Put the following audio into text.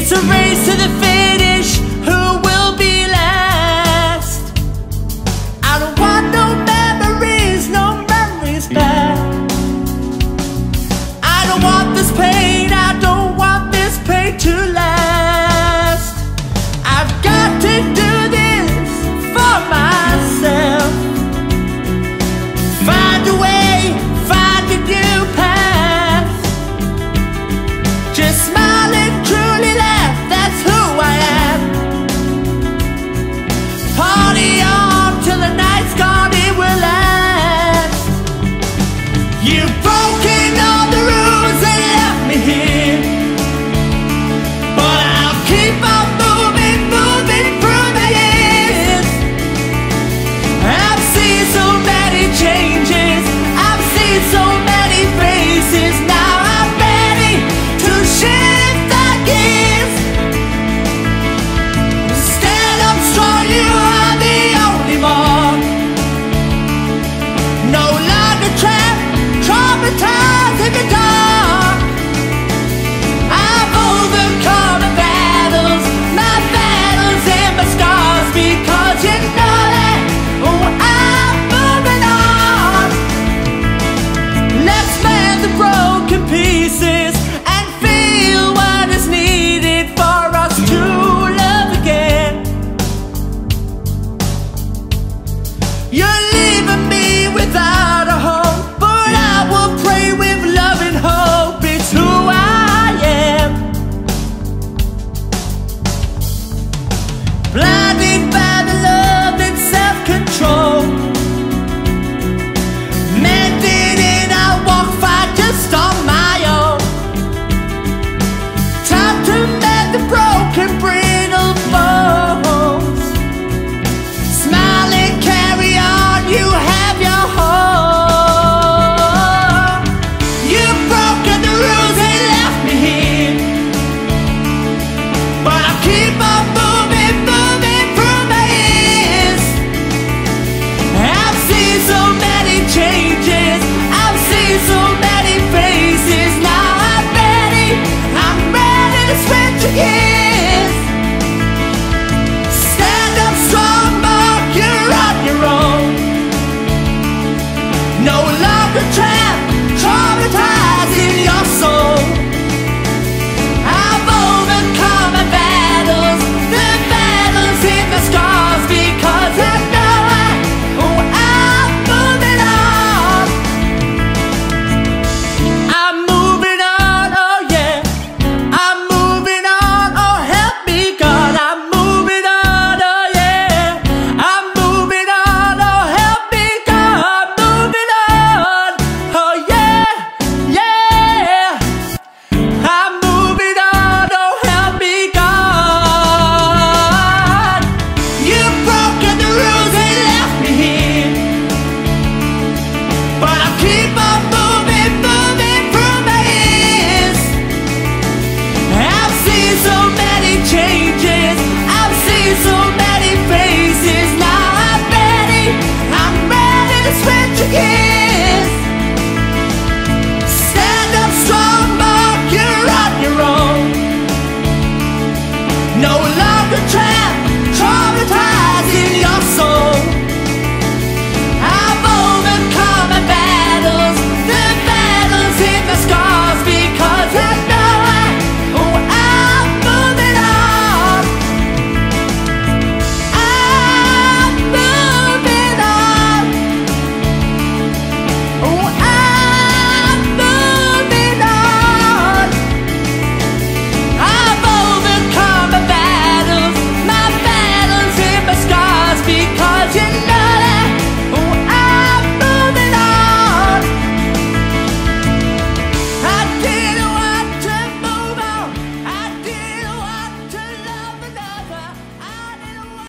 It's a race to the finish, who will be last? I don't want no memories back. I don't want this pain, I don't want this pain to last. I've got to do this for myself. Find a way, find a new path. Just smile and truly laugh, that's who I am. Party on till the night's gone, it will last. You